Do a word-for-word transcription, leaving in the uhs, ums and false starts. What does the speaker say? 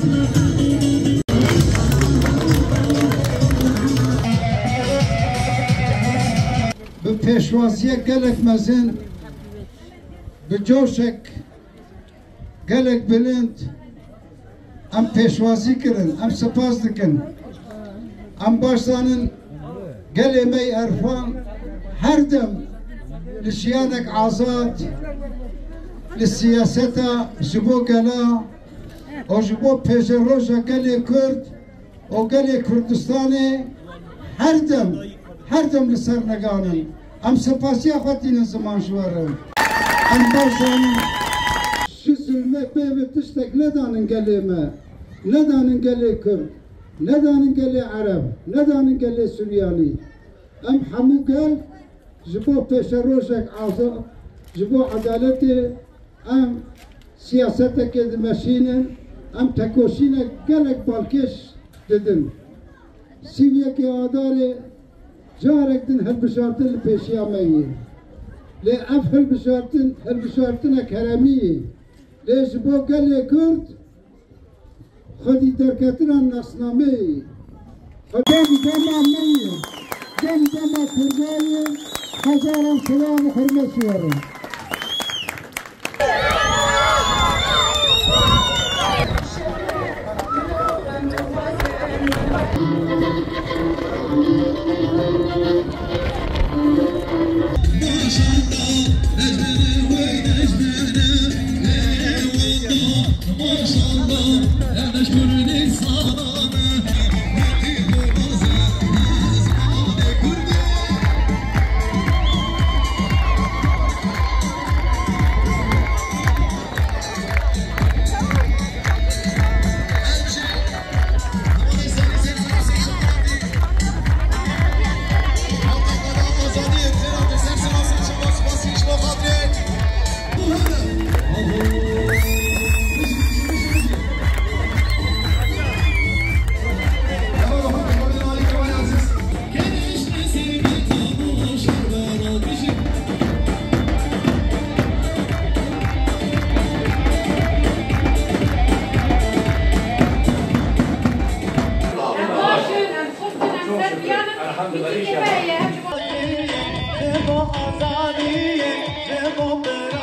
به پیشوازی گلک مزن به جوشک گلک بلند ام پیشوازی کرن ام سپاس دکن ام باشدانن گلی می عرفان هر دم لشیانک آزاد لسیاستا جبو گلا و جبو پیش روژا گلی کرد و گلی کردستانی هر دم هر دم لسر نگانن ام سپاسی خواهدین زمان شوارم ام باشدانن شو زلمه بیوی تشتک ندانن گلی ما ندانن گلی کرد ندانن گلی عرب ندانن گلی سوریانی ام همو گل جبو پیش روژک آزاد جبو عدالت ام سیاست که دمشینن ام تکوشین گلک بالکش ددن سیویه که آداره جارک دن هل بشارتن پیشی آمایی لی اف هل بشارتن هل بشارتن کرمیه لی جبو گلی کرد خودی درکتران نصنامه خودی دم آمایی دم دم کردایی هزاران سلام و حرمت شوارم الحمد لله.